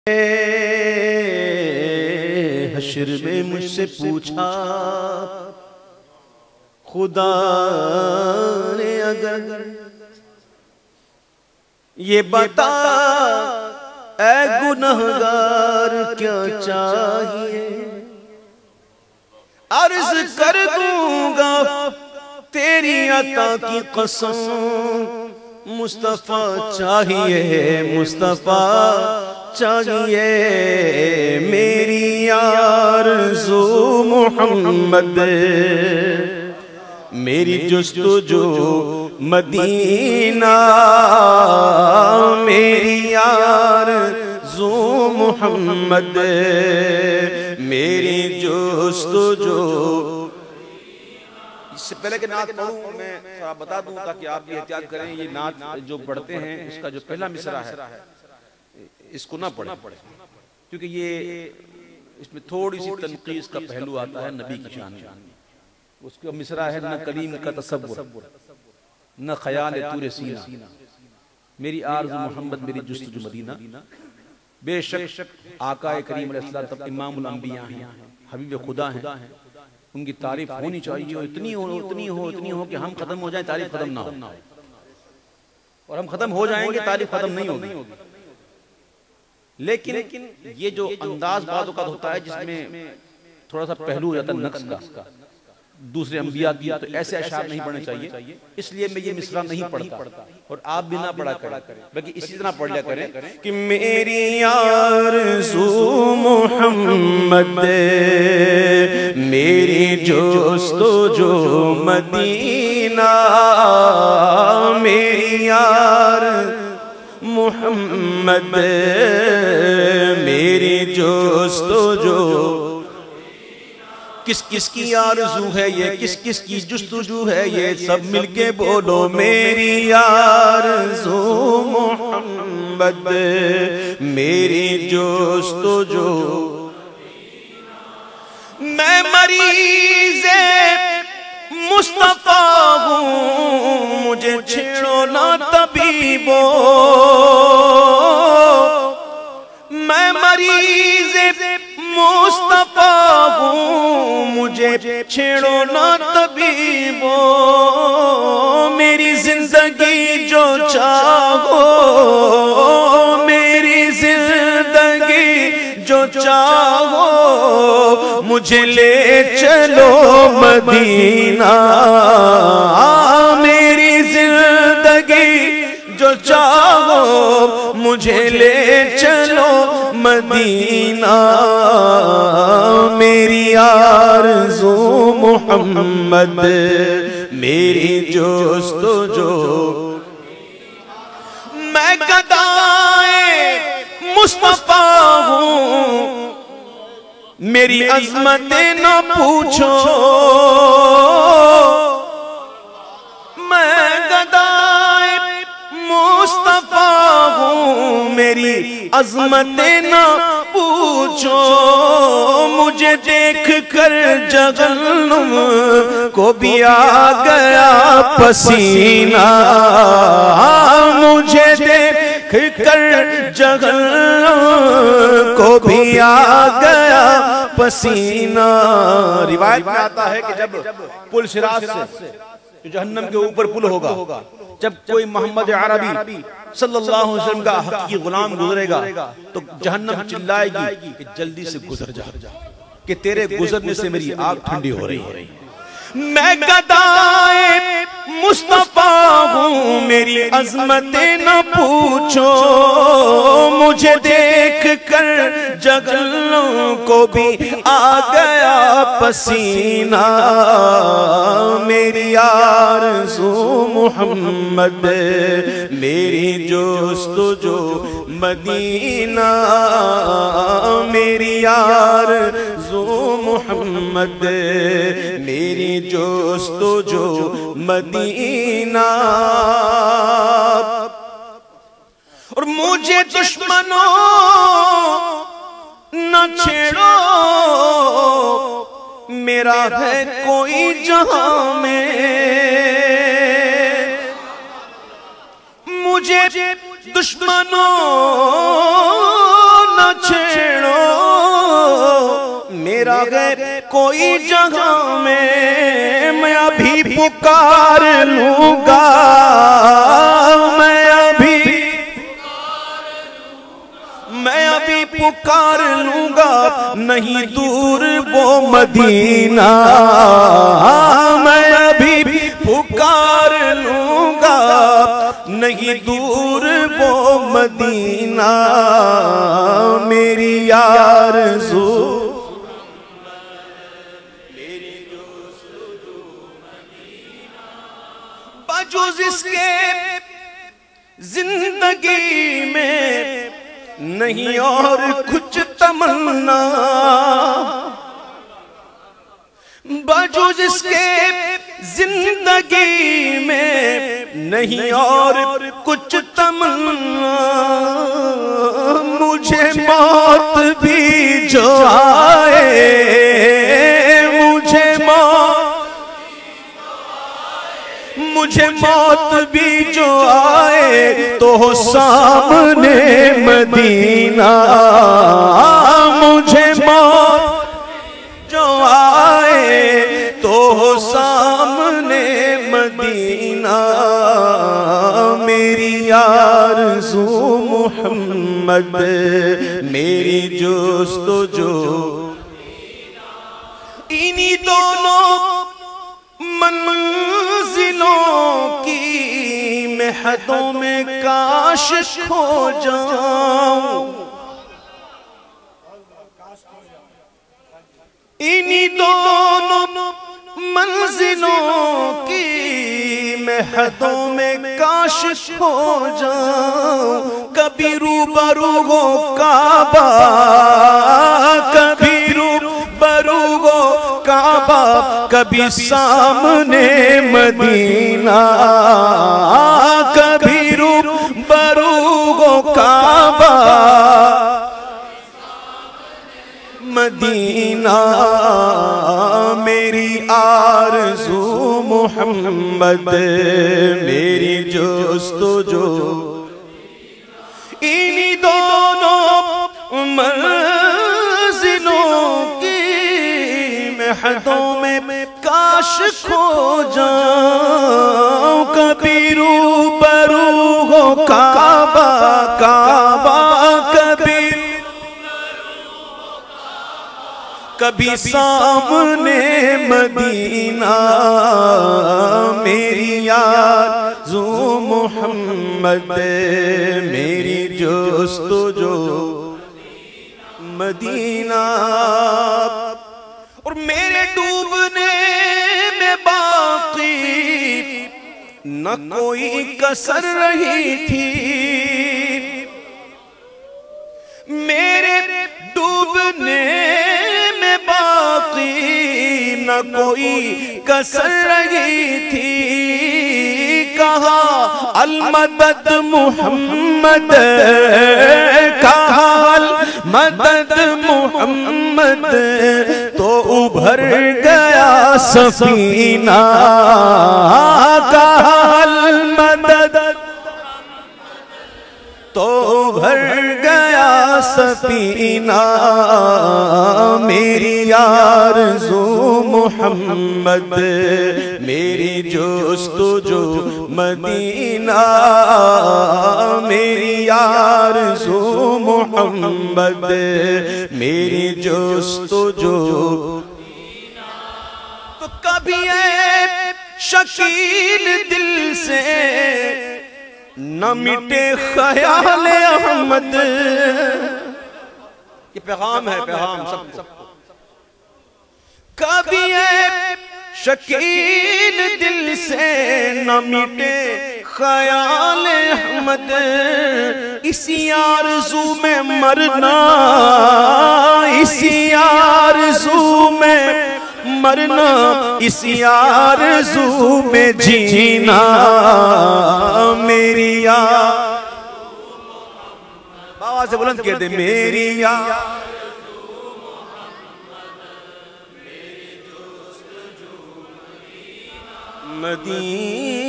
حشر میں مجھ سے پوچھا خدا نے اگر یہ بتا اے گنہگار کیا چاہیے، عرض کر دوں گا تیری عطا کی قسم، مصطفیٰ چاہیے، مصطفیٰ چاہیے، میری آرزو محمد، میری جستجو مدینہ، میری آرزو محمد، میری جستجو۔ اس سے پہلے کہ نعت پڑھوں میں تھوڑا بتا دوں تاکہ آپ بھی احتیاط کریں، یہ نعت جو پڑھتے ہیں اس کا جو پہلا مصرع ہے اس کو نہ پڑھیں، کیونکہ یہ اس میں تھوڑی سی تنقیص کا پہلو آتا ہے نبی کی شان میں۔ اس کا مصرع ہے نہ کلیم کا تصور، نہ خیال طور سینہ، میری آرزو محمد، میری جستجو مدینہ۔ بے شک آقا کریم علیہ السلام تب امام الانبیاء ہیں، حبیب خدا ہیں، ان کی تعریف ہونی چاہیے، اتنی ہو کہ ہم ختم ہو جائیں تعریف ختم نہ ہو، اور ہم ختم ہو جائیں گے تعریف ختم نہیں ہوگی۔ لیکن یہ جو انداز بعض اوقات ہوتا ہے جس میں تھوڑا سا پہلو ہو جاتا ہے نقص کا، دوسرے انبیاء کی، تو ایسے اشعار نہیں پڑھنے چاہیے، اس لیے میں یہ مصرع نہیں پڑھتا، اور آپ بھی نہ پڑھا کریں، بلکہ اسی طرح پڑھ لیا کریں کہ میری آرزو محمد، میری جستجو مدینہ، میری آرزو محمد، میری جستجو۔ کس کس کی آرزو ہے یہ، کس کس کی جستجو ہے یہ، سب مل کے بولو میری آرزو محمد، میری جستجو۔ میں مریض مصطفیٰ ہوں، مجھے چھیڑو نہ طبیبو، میں مریض مصطفیٰ ہوں، مجھے چھیڑو نہ طبیبو، میری زندگی جو چاہو، میری زندگی جو چاہو، مجھے لے چلو مدینہ، میری زندگی جو چاہو، مجھے لے چلو مدینہ، میری آرزو محمد، میری جستجو۔ میں گدائے مصطفیٰ ہوں، میری عظمت نہ پوچھو، میں گدائے مصطفیٰ ہوں، میری عظمت نہ پوچھو، مجھے دیکھ کر جہنم کو بھی آ گیا پسینہ، مجھے دیکھ کر جہنم کو بھی آ گیا پسینہ۔ روایت میں آتا ہے کہ جب پل صراط سے جو جہنم کے اوپر پل ہوگا، جب کوئی محمد عربی صلی اللہ علیہ وسلم کا حقیقی غلام گزرے گا تو جہنم چلائے گی کہ جلدی سے گزر جا، کہ تیرے گزرنے سے میری آگ ٹھنڈی ہو رہی ہے۔ میں گدائے مصطفیٰ ہوں، میری عظمت نہ پوچھو، مجھے دیکھ کر جہنم کو بھی آ گیا پسینہ، میری آرزو محمد، میری جستجو مدینہ، میری آرزو محمد، میری جستجو مدینہ۔ اور مجھے دشمنوں نہ چھیڑو، میرا ہے کوئی جہاں میں، مجھے دشمنوں نہ چھیڑو میرا غیر کوئی جگہ میں ابھی پکار لوں گا، میں ابھی پکار لوں گا، نہیں دور وہ مدینہ، میں ابھی پکار لوں گا، نہیں دور وہ مدینہ، میری آرزو بجوز اس کے زندگی میں نہیں اور کچھ تمنا، بجوز اس کے زندگی میں نہیں اور کچھ تمنا، مجھے موت بھی جو آئے، مجھے موت بھی جو آئے تو سامنے مدینہ، مجھے موت جو آئے تو سامنے مدینہ، میری آرزو محمد، میری جستجو انہی دونوں منزلوں کی میں حدوں میں کاش کھو جاؤں، انہی دونوں منزلوں کی میں حدوں میں کاش کھو جاؤں، کبھی روبرو ہو کعبہ، کبھی روبرو ہو کعبہ، کبھی سامنے مدینہ، کبھی روبرو ہو کعبہ مدینہ، میری آرزو محمد، میری جستجو انہی دونوں منزلوں کی میں حدوں میں کاش کھو جاؤں، کبھی روبرو ہو کعبہ، کبھی سامنے مدینہ، میری آرزو محمد، میری جستجو مدینہ، اور میرے ڈوبنے میں باقی نہ کوئی کسر رہی تھی، میرے ڈوبنے میں باقی نہ کوئی کسر رہی تھی، کہا المدد محمد، کہا المدد محمد، تو ابھر گیا سفینہ، کہا المدد تو ابھر گیا سفینہ، میری آرزو محمد، میری جستجو مدینہ، میری آرزو محمد، میری جستجو، تو کبھی اے شکیل دل سے نہ مٹے خیال احمد، یہ پیغام ہے، پیغام سب کو، کبھی اے شکیل دل سے نہ مٹے خیال احمد، اسی آرزو میں مرنا، اسی آرزو میں مرنا، اسی آرزو میں جینا، میری آواز سے بلند کر دے، میری مدینہ